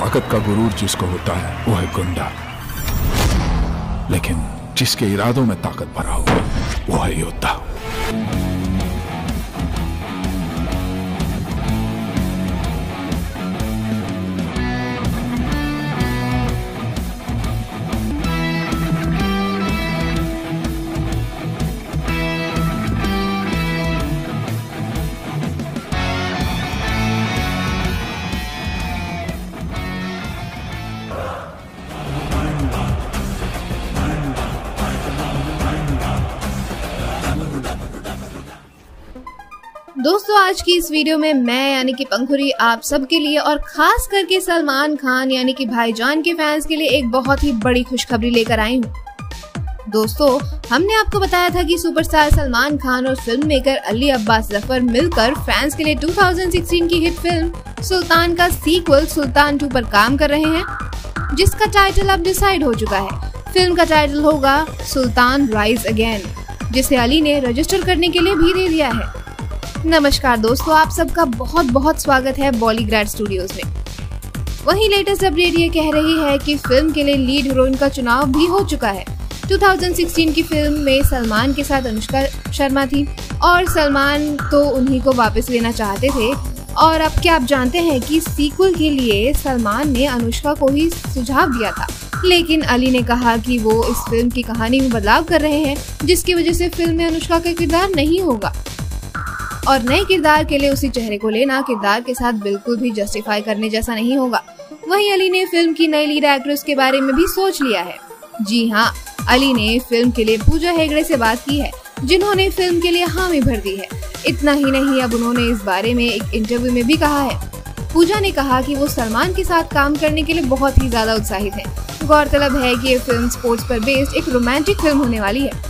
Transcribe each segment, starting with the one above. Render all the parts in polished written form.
ताकत का गुरूर जिसको होता है वो है गुंडा, लेकिन जिसके इरादों में ताकत भरा हो वो है योद्धा। दोस्तों, आज की इस वीडियो में मैं यानी कि पंखुरी आप सबके लिए और खास करके सलमान खान यानी कि भाईजान के फैंस के लिए एक बहुत ही बड़ी खुशखबरी लेकर आई हूँ। दोस्तों, हमने आपको बताया था कि सुपरस्टार सलमान खान और फिल्म मेकर अली अब्बास जफर मिलकर फैंस के लिए 2016 की हिट फिल्म सुल्तान का सीक्वल सुल्तान 2 पर काम कर रहे हैं, जिसका टाइटल अब डिसाइड हो चुका है। फिल्म का टाइटल होगा सुल्तान राइज अगेन, जिसे अली ने रजिस्टर करने के लिए भी दे दिया है। नमस्कार दोस्तों, आप सबका बहुत बहुत स्वागत है बॉलीग्राड स्टूडियोज में। वहीं लेटेस्ट अपडेट ये कह रही है कि फिल्म के लिए लीड हीरोइन का चुनाव भी हो चुका है। 2016 की फिल्म में सलमान के साथ अनुष्का शर्मा थी और सलमान तो उन्हीं को वापस लेना चाहते थे। और अब क्या आप जानते हैं कि सीक्वल के लिए सलमान ने अनुष्का को ही सुझाव दिया था, लेकिन अली ने कहा कि वो इस फिल्म की कहानी में बदलाव कर रहे हैं, जिसकी वजह से फिल्म में अनुष्का का किरदार नहीं होगा और नए किरदार के लिए उसी चेहरे को लेना किरदार के साथ बिल्कुल भी जस्टिफाई करने जैसा नहीं होगा। वहीं अली ने फिल्म की नई लीड एक्ट्रेस के बारे में भी सोच लिया है। जी हाँ, अली ने फिल्म के लिए पूजा हेगड़े से बात की है, जिन्होंने फिल्म के लिए हामी भर दी है। इतना ही नहीं, अब उन्होंने इस बारे में एक इंटरव्यू में भी कहा है। पूजा ने कहा कि वो सलमान के साथ काम करने के लिए बहुत ही ज्यादा उत्साहित है। गौरतलब है कि ये फिल्म स्पोर्ट्स पर बेस्ड एक रोमांटिक फिल्म होने वाली है,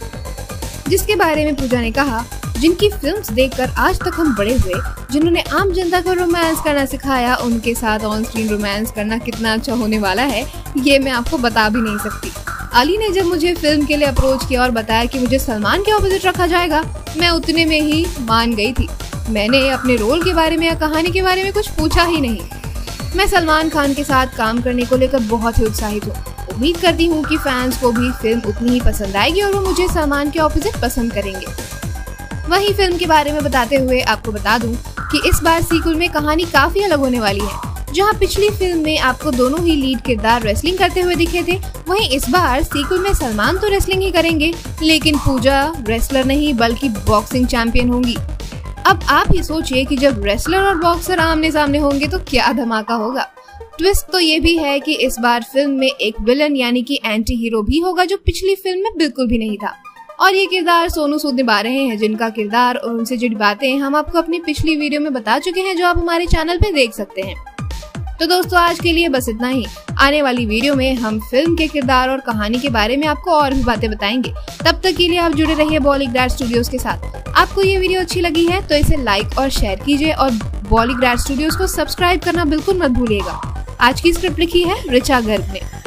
जिसके बारे में पूजा ने कहा, जिनकी फिल्म्स देखकर आज तक हम बड़े हुए, जिन्होंने आम जनता को रोमांस करना सिखाया, उनके साथ ऑन स्क्रीन रोमांस करना कितना अच्छा होने वाला है ये मैं आपको बता भी नहीं सकती। अली ने जब मुझे फिल्म के लिए अप्रोच किया और बताया कि मुझे सलमान के ऑपोजिट रखा जाएगा, मैं उतने में ही मान गई थी। मैंने अपने रोल के बारे में या कहानी के बारे में कुछ पूछा ही नहीं। मैं सलमान खान के साथ काम करने को लेकर बहुत ही उत्साहित हूँ। उम्मीद करती हूँ कि फैंस को भी फिल्म उतनी ही पसंद आएगी और वो मुझे सलमान के ऑपोजिट पसंद करेंगे। वहीं फिल्म के बारे में बताते हुए आपको बता दूं कि इस बार सीक्वल में कहानी काफी अलग होने वाली है। जहां पिछली फिल्म में आपको दोनों ही लीड किरदार रेसलिंग करते हुए दिखे थे, वहीं इस बार सीक्वल में सलमान तो रेसलिंग ही करेंगे, लेकिन पूजा रेसलर नहीं बल्कि बॉक्सिंग चैंपियन होंगी। अब आप ही सोचिए कि जब रेसलर और बॉक्सर आमने सामने होंगे तो क्या धमाका होगा। ट्विस्ट तो ये भी है कि इस बार फिल्म में एक विलन यानी कि एंटी हीरो भी होगा, जो पिछली फिल्म में बिल्कुल भी नहीं था। और ये किरदार सोनू सूद निभा रहे हैं, जिनका किरदार और उनसे जुड़ी बातें हम आपको अपनी पिछली वीडियो में बता चुके हैं, जो आप हमारे चैनल पे देख सकते हैं। तो दोस्तों, आज के लिए बस इतना ही। आने वाली वीडियो में हम फिल्म के किरदार और कहानी के बारे में आपको और भी बातें बताएंगे। तब तक के लिए आप जुड़े रहिए बॉलीग्राड स्टूडियोज के साथ। आपको ये वीडियो अच्छी लगी है तो इसे लाइक और शेयर कीजिए और बॉलीग्राड स्टूडियोज को सब्सक्राइब करना बिल्कुल मत भूलिएगा। आज की स्क्रिप्ट लिखी है ऋचा गर्ग ने।